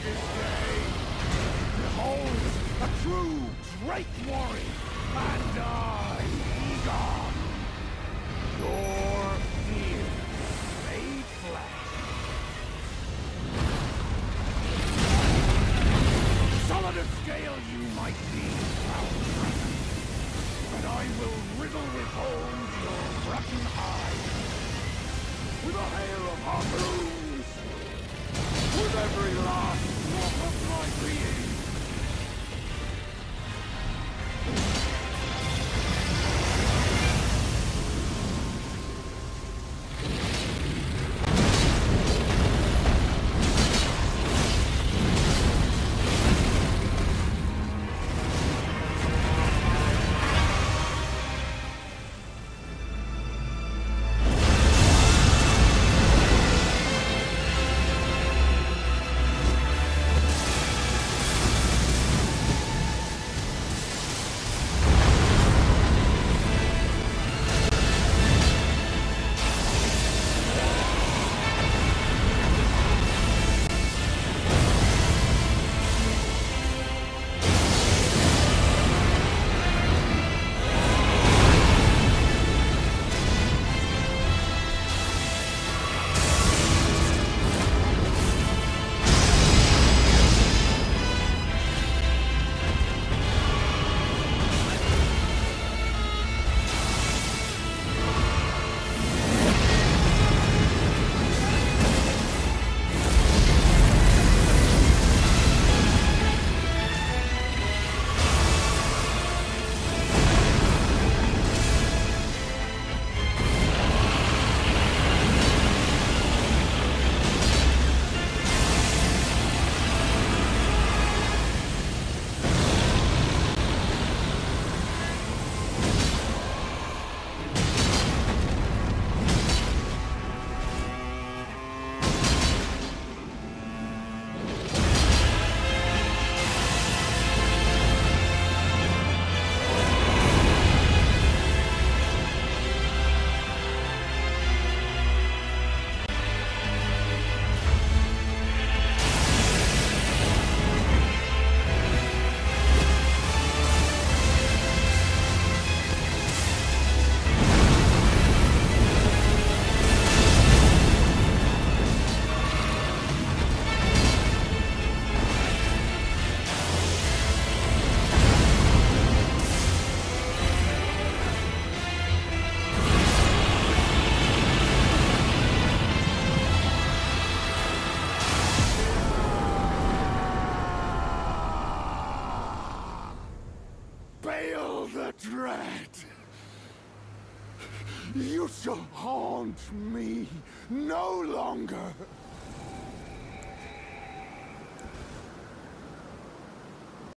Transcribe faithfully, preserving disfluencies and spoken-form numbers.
this day. Behold, a true great warrior, and I, Egon, your fear made flesh. Solid of scale you might be, foul dragon, but I will riddle with holes your rotten eyes with a hail of harpoons, with every last drop of my being. Bail the Dread! You shall haunt me no longer!